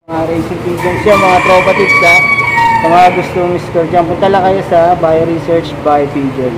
Mga racing pigeons yan, mga tropa tips ha. Sa mga gustong score dyan, punta lang kayo sa Bio Research by Pigeons.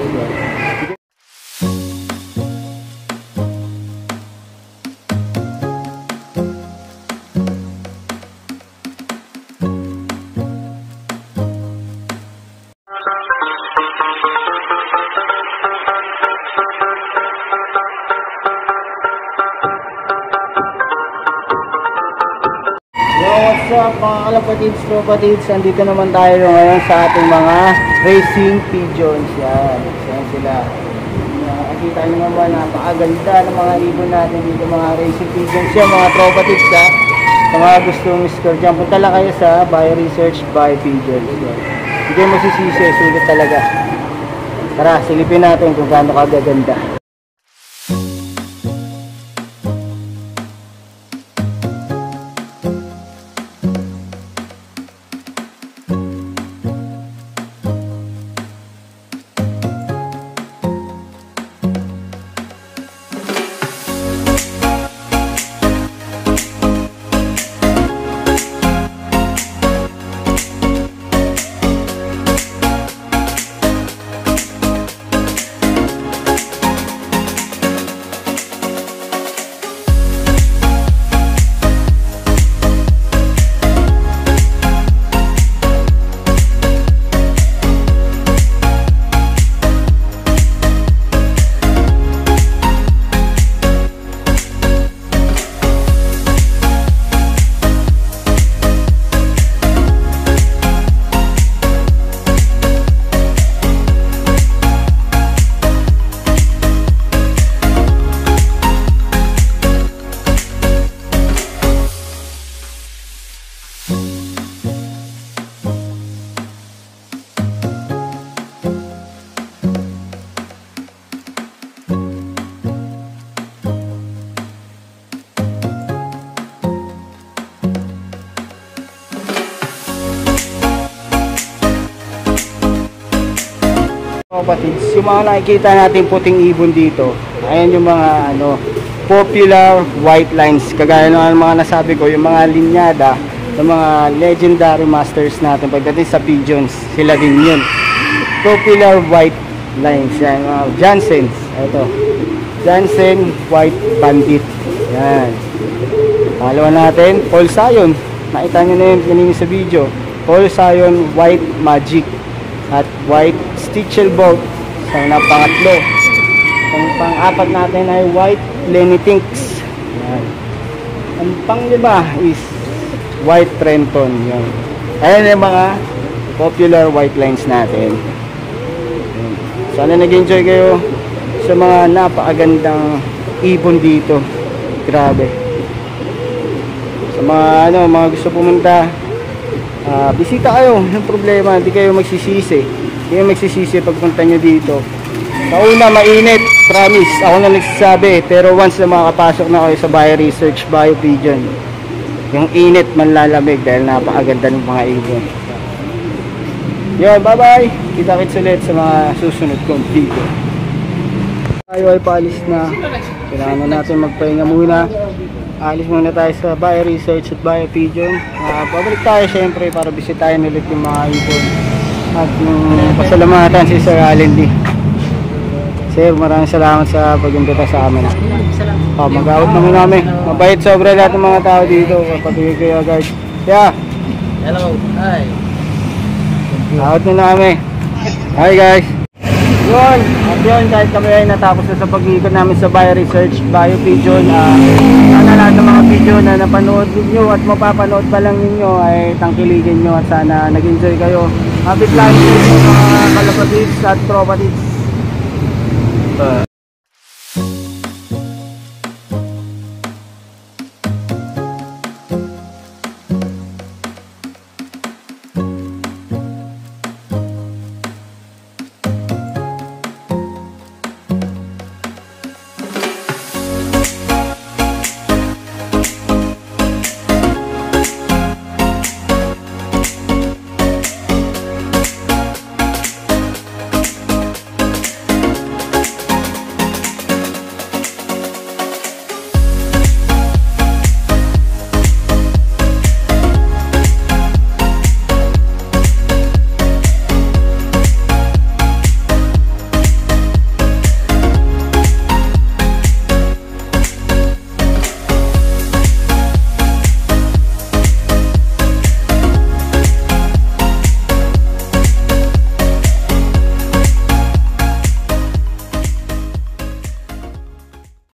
What's up mga kalapatids, tropatids? Andito naman tayo ngayon sa ating mga racing pigeons. Yan sila. Nakikita nyo naman, napakaganda ng mga ibon natin dito, mga racing pigeons yan, mga tropatids ha. Sa mga gustong score dyan, punta lang kayo sa Bio Research by Pigeons. Hindi kayo masisisi, sulit talaga. Tara, silipin natin kung gaano kagaganda. Kapatids, yung mga nakikita natin puting ibon dito, ayan yung mga popular white lines, kagaya ng mga nasabi ko, yung mga linyada ng mga legendary masters natin pagdating sa pigeons, sila din yun. Popular white lines yan, Jansen, ito Jansen White Bandit, yan. Pangalawa natin, Paul Sion, nakita nyo na yun kanina sa video, Paul Sion White Magic at White Stichelbolt. So pangatlo, ang pang-apat natin ay White Lenny Tinks. Yan. Ang pang-lima is White Trenton. Yan. Ayan yung mga popular white lines natin. Yan. Sana nag-enjoy kayo sa mga napakagandang ibon dito. Grabe. Sa mga mga gusto pumunta, bisita kayo. Yung problema, hindi kayo magsisisi. Hindi kayo magsisisi pagpunta nyo dito. Sa una, mainit. Promise. Ako na nagsasabi. Pero once na makapasok na kayo sa Bio Research Bio Pigeon, yung init manlalamig dahil napakaganda ng mga ibon. Yun, bye bye. Kita-kits ulit sa mga susunod kong video. Tayo ay paalis na. Kailangan natin magpahinga muna. Alis muna tayo sa Bio Research at Bio Pigeon. Pabalik tayo syempre para bisitahin ulit yung mga ibon. At yung pasalamatan si Sir Allen D. Sir, maraming salamat sa pag-imbita sa amin. Mag-out naman namin. Mabait sobra lahat ng mga tao dito. Patuloy kayo guys. Yeah. Hello. Hi. Out na namin. Hi guys. Yun. At yun, kahit kami ay natapos na sa pag-iikot namin sa Bio Research Bio Pigeon. Sana lahat ng mga video na napanood ninyo at mapapanood pa lang ninyo ay tangkilikin nyo at sana nag-enjoy kayo. Happy flying mga kalapatids at tropatids.